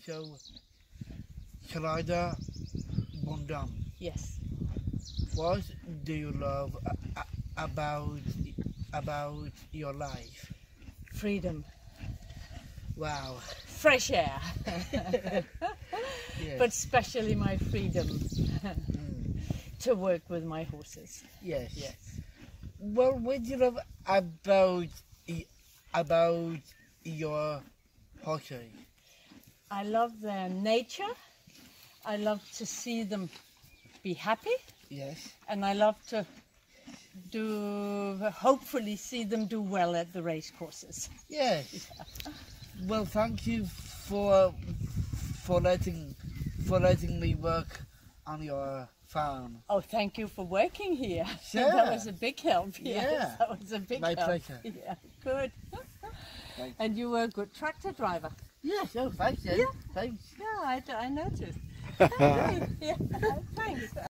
So, Charlotte Bondam, Yes. what do you love about your life? Freedom. Wow. Fresh air. Yes. But especially my freedom to work with my horses. Yes. Yes. Well, what do you love about your horses? I love their nature. I love to see them be happy. Yes. And I love to hopefully see them do well at the race courses. Yes. Well, thank you for letting me work on your farm. Oh, thank you for working here. Sure. That was a big help. Yes, Yeah. that was a big My help. pleasure. Yeah, good. Thanks. And you were a good tractor driver. Yes. Oh, thanks. Yeah. Thanks. Yeah, I noticed. Yeah, thanks.